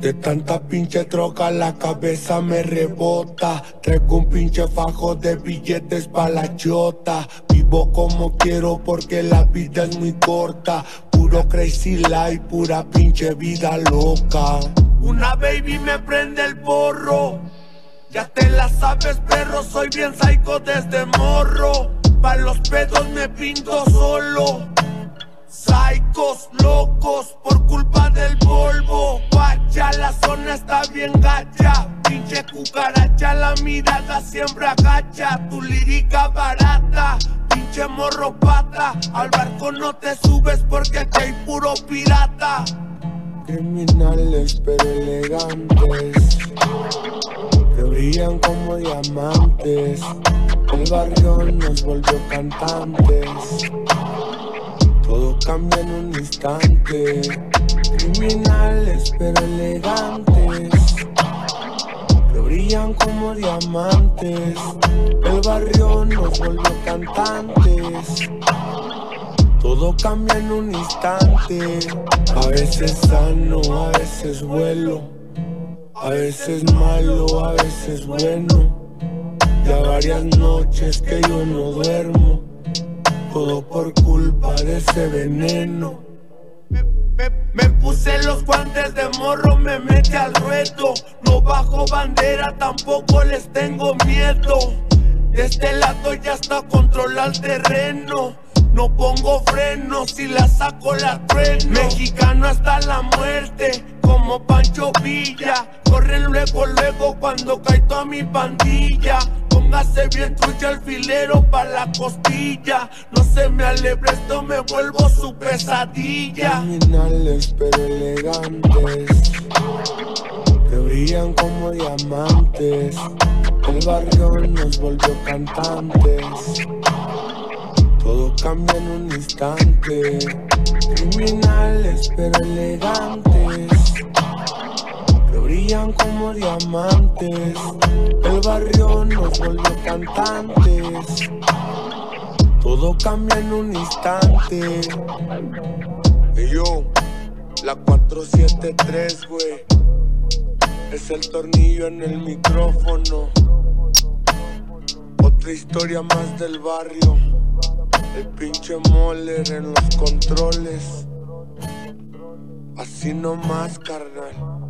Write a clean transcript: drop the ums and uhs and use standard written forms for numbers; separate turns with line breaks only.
De tanta pinche troca la cabeza me rebota. Traigo un pinche fajo de billetes pa' la chota. Vivo como quiero porque la vida es muy corta. Puro crazy life, pura pinche vida loca. Una baby me prende el porro. Ya te la sabes, perro, soy bien psycho desde morro. Pa' los pedos me pinto solo. Psicos locos por culpa del Volvo. Guacha, la zona está bien gacha. Pinche cucaracha, la mirada siempre agacha. Tu lírica barata, pinche morro pata. Al barco no te subes porque aquí hay puro pirata. Criminales pero elegantes, que brillan como diamantes. El barrio nos volvió cantantes. Todo cambia en un instante. Criminales pero elegantes, que brillan como diamantes. El barrio nos volvió cantantes. Todo cambia en un instante. A veces sano, a veces vuelo. A veces malo, a veces bueno. Ya varias noches que yo no duermo. Todo por culpa de ese veneno. Me puse los guantes de morro, me metí al ruedo. No bajo bandera, tampoco les tengo miedo. De este lado ya está controlado el terreno. No pongo freno, si la saco la trueno. Mexicano hasta la muerte, como Pancho Villa. Corren luego cuando cae toda mi pandilla. Póngase bien trucha el filero pa' la costilla. No se me alebre esto, me vuelvo su pesadilla. Criminales pero elegantes, que brillan como diamantes. El barrio nos volvió cantantes. Todo cambia en un instante. Criminales pero elegantes, que brillan como diamantes. El barrio nos volvió cantantes. Todo cambia en un instante. Y yo, la 473, güey. Es el tornillo en el micrófono. Otra historia más del barrio. El pinche Moller en los controles. Así nomás, carnal.